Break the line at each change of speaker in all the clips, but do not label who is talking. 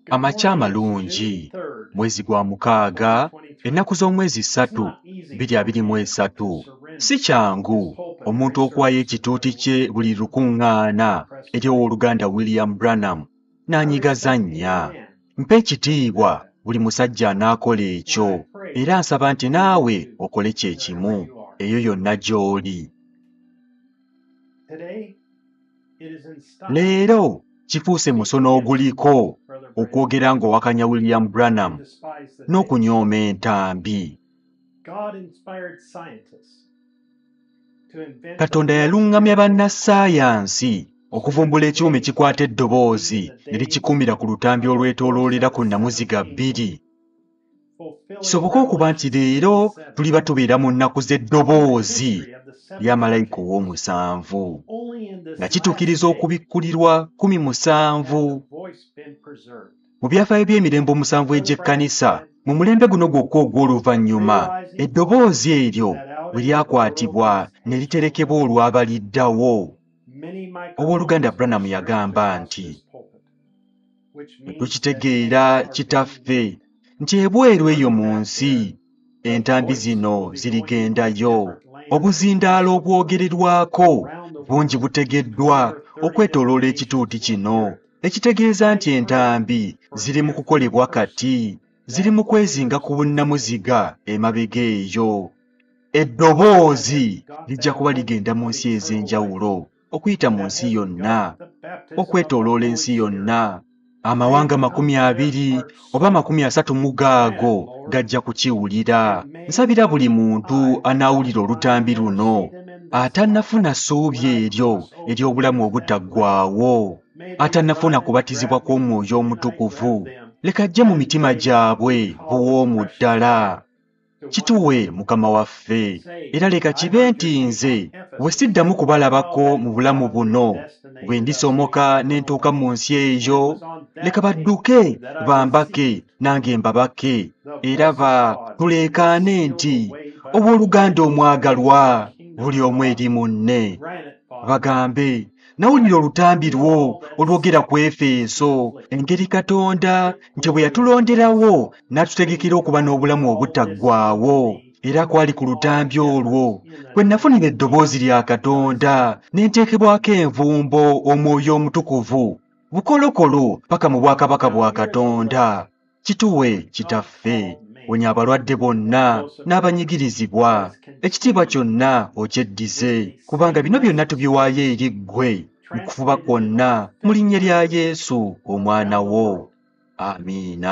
Amakya amalungi mwezi gwa mukaaga ennaku z'omwezi 3 2023 si kyangu omuntu okuwaayo ekituuti kye buli lukuŋŋaana eri owooluganda William Branham n'anyigaza nnya. Mpa ekitiibwa buli musajja anaakola ekyo era nsaba nti naawe okole kye kimu eyo yonna gy'oli. Leero kifuuse musono oguliko okwogera ng'owakanya William Branham n'okunyooma entambi. Katonda yaluŋŋamya bannassaayansi okuvumbula ekyuma ekikwata eddoboozi ne likikumira ku lutambi olwetooloolera ku nnamuziga 2. Kisoboka okuba nti leero tuliba tubeera mu nnaku z'eddoboozi lya malayika ow'omusanvu nga kituukiriza okubikkulirwa 17 mu byafaayo by'emirembe 7 egy'ekkanisa. Mu mulembe guno gwokka ogw'oluvannyuma eddoboozi eryo bwe lyakwatibwa ne literekebwa olwabaliddawo. Owooluganda Branham yagamba nti tukitegeera kitaffe nti ebweru eyo mu nsi entambi zino zirigendayo. Obuzindaalo obwogererwako bungi butegeddwa okwetooloola ekituuti kino, ekitegeeza nti entambi ziri mu kukolebwa kati, ziri mu kwezinga ku bunnamuziga emabega eyo. Eddoboozi lijja kuba ligenda mu nsi ez'enjawulo okuyita mu nsi yonna, okwetooloola ensi yonna. Amawanga 20 oba 30 mu gaago gajja kukiwulira. Nsabira buli muntu anaawulira olutambi luno atannafuna ssuubi eryo ery'obulamu obutaggwaawo, atannafuna kubatizibwa kw'Omwoyo Omutukuvu, leka ajje mu mitima gyabwe buwoomu ddala. Kituwe Mukama waffe, era leka kibe nti nze bwe siddamu kubalabako mu bulamu buno, bwe ndisomoka ne ntuuka mu nsi eyo, leka badduke bambake nange mbabake, era tuleekaane nti owooluganda omwagalwa buli omu eri munne. Bagambe nawulira olutambi lwo olwogera ku Efeso engeri Katonda nti bwe yatulonderawo n'atutegekera okuba n'obulamu obutaggwaawo, era kwali ku lutambi olwo kwe nafunira eddoboozi lya Katonda ne nteekebwako envumbo Omwoyo Omutukuvu bukolokolo paka mu bwakabaka bwa Katonda. Kituwe Kitaffe, wonya abalwadde bonna n'abanyigirizibwa, ekitiibwa kyonna okyeddize, kubanga bino byonna tubiwaayo eri ggwe mu kufuba kwonna mu linnya lya Yesu omwana wo. Amiina.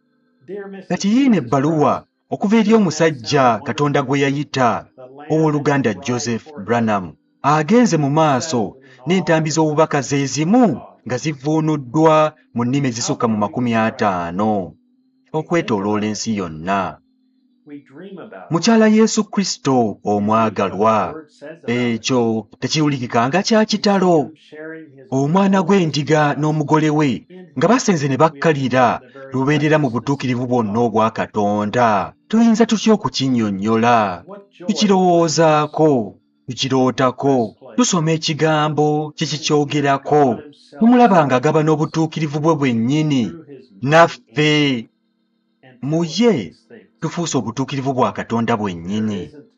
Kati yiino ebbaluwa okuva eri omusajja Katonda gwe yayita owooluganda Joseph Branham agenze mu maaso n'entambi z'obubaka ze zimu nga zivvuunuddwa mu nnimi ezisukka mu 50 okwetooloola ensi yonna. Mukyala Yesu Kristo omwagalwa, ekyo tekiwulikikanga kya kitalo. Omwana gw'endiga n'omugole we nga basenze ne bakkalira lubeerera mu butuukirivu bwonna obwa Katonda. Tuyinza tutya okukinnyonnyola? Tukirowoozaako, tukirootako, tusoma ekigambo kikikyogerako, tumulaba ng'agaba n'obutuukirivu bwe bwennyini, naffe mu ye tufuuse obutuukirivu bwa Katonda bwennyini.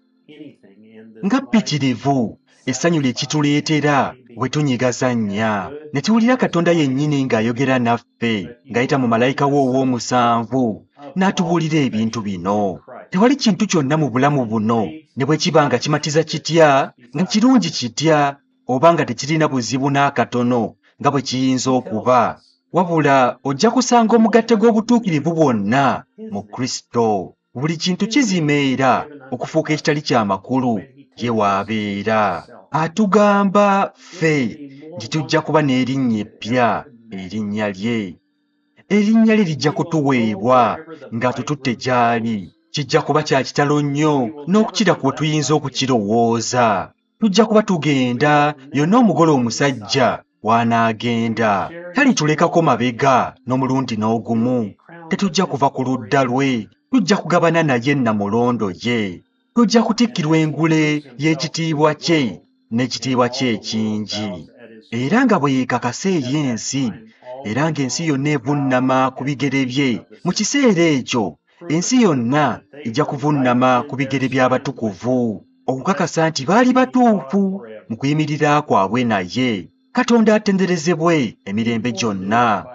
Nga ppitirivu essanyu lye kituleetera bwe tunyigaza nnya ne tuwulira Katonda yennyini ng'ayogera naffe ng'ayita mu malayika we ow'omusanvu n'atubuulira ebintu bino. Tewali kintu kyonna mu bulamu buno ne bwe kiba nga kimatiza kitya, nga kirungi kitya, oba nga tekirina buzibu n'akatono nga bwe kiyinza okuba, wabula ojja kusanga omugatte gw'obutuukirivu bwonna mu Kristo. Buli kintu kizimeera okufuuka ekitali kya makulu ye waabeera. Atugamba ffe nti tujja kuba n'erinnya eppya, erinnya lye. Erinnya lye lijja kutuweebwa ng'atututte gy'ali. Kijja kuba kya kitalo nnyo n'okukira ku bwe tuyinza okukirowooza. Tujja kuba tugenda yonna omugole omusajja w'anaagenda. Talitulekako mabega n'omulundi n'ogumu. Tetujja kuva ku ludda lwe. Tujja kugabana naye nnamulondo ye. Tujja kutikkirwa engule y'ekitiibwa kye n'ekitiibwa kye ekingi. Era nga bwe yeekakasa eri ensi era ng'ensi yonna evunnama ku bigere bye. Mu kiseera ekyo ensi yonna ejja kuvunnama ku bigere by'abatukuvu okukakasa nti baali batuufu mu kuyimirira kwabwe naye. Katonda atenderezebwe emirembe gyonna.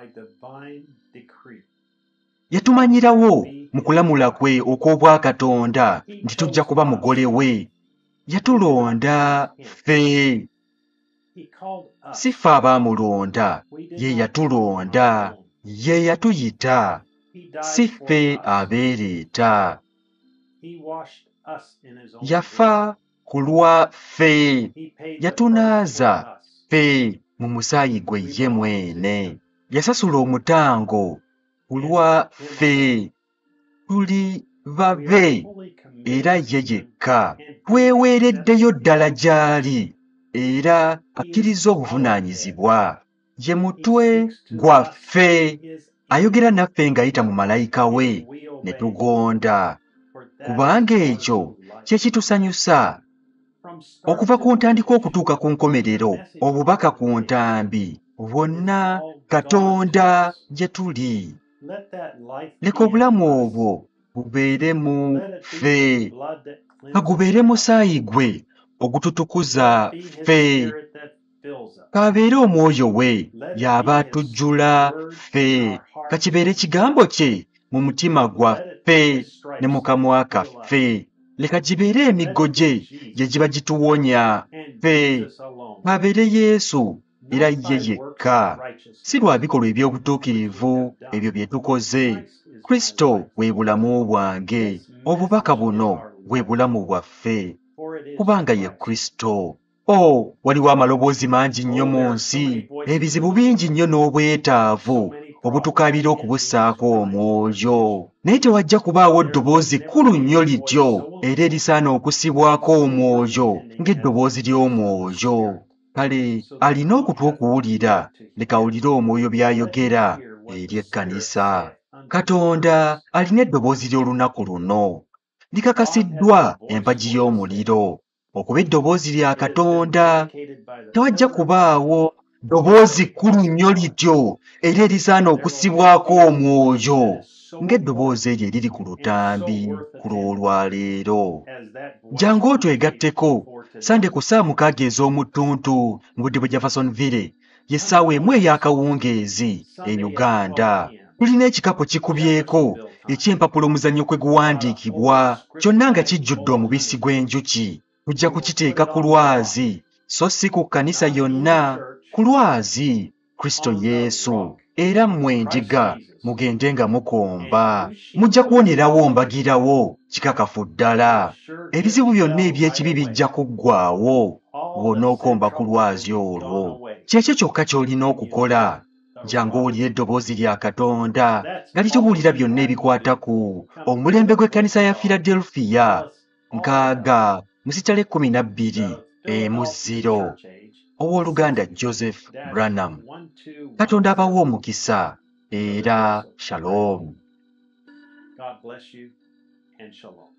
Yatumanyirawo mu kulamula kwe okw'obwakatonda nti tujja kuba mugole we. Yatulonda ffe. Si ffe abaamulonda, ye yatulonda, ye yatuyita. Si ffe abeereeta. Yafa ku lwa ffe. Yatunaaza ffe mu musaayi gwe ye mwene. Yasasula omutango ku lwa ffe. Tuli babe era ye yekka. Tweweereddeyo ddala gy'ali era akkiriza obuvunaanyizibwa. Ye mutwe gwaffe. Ayogera naffe ng'ayita mu malayika we ne tugonda. Kubanga ekyo kye kitusanyusa. Okuva ku ntandikwa okutuuka ku nkomerero, obubaka ku ntambi, bwonna Katonda gye tuli. Leka obulamu obwo bubeere mu ffe. Kagubeere musaayi gwe ogututukuza ffe. Kabeere omwoyo we y'aba atujjula ffe. Kakibeere kigambo kye mu mutima gwaffe ne mu kamwa kaffe. Leka gibeere emiggo gye gye giba gituwonya ffe. Kabeere Yesu era ye yekka. Si lwa bikolwa eby'obutuukirivu ebyo bye tukoze. Kristo bwe bulamu bwange. Obubaka buno bwe bulamu bwaffe. Kubanga ye Kristo. Waliwo amaloboozi mangi nnyo mu nsi. Ebizibu bingi nnyo n'obwetaavu obutukaabira okubussaako omwoyo. Naye tewajja kubaawo ddoboozi kkulu nnyo lityo era erisaana okussibwako omwoyo ng'eddoboozi ly'omwoyo. Kale alina okutu okuwulira, leka awulire omwoyo by'ayogera eri ekkanisa. Katonda alina eddoboozi ly'olunaku luno. Likakasiddwa empagi y'omuliro. Okuba eddoboozi lya Katonda. Tewajja kubaawo ddoboozi kkulu nnyo lityo era erisaana okussibwako omwoyo ng'eddoboozi eryo eriri ku lutambi ku lw'olwaleero. Jangu otwegatteko Sande ku ssaawa 6 ez'omutuntu mu budde bwa Jeffersonville, y'essaawa emu ey'akawungeezi e Uganda. Tulina ekikapu kikubyeko eky'empapulo omuzannyo kwe guwandiikibwa, kyonna nga kijjudde omubisi gw'enjuki. Tujja kukiteeka ku lwazi, so si ku kkanisa yonna, ku lwazi Kristo Yesu. Era mmwe endiga mugende nga mukomba. Mujja kuwonerawo mbagirawo kikakafu ddala. Ebizibu byonna eby'ekibi bijja kuggwaawo bw'onookomba ku lwazi olwo. Kyekyo kyokka ky'olina okukola. Jangu owulire eddoboozi lya Katonda nga litubuulira byonna ebikwata ku omulembe gw'ekkanisa ya Philadelphia 6/12/0 owooluganda Joseph Branham. Katonda abawe omukisa era shalom.
God bless you and shalom.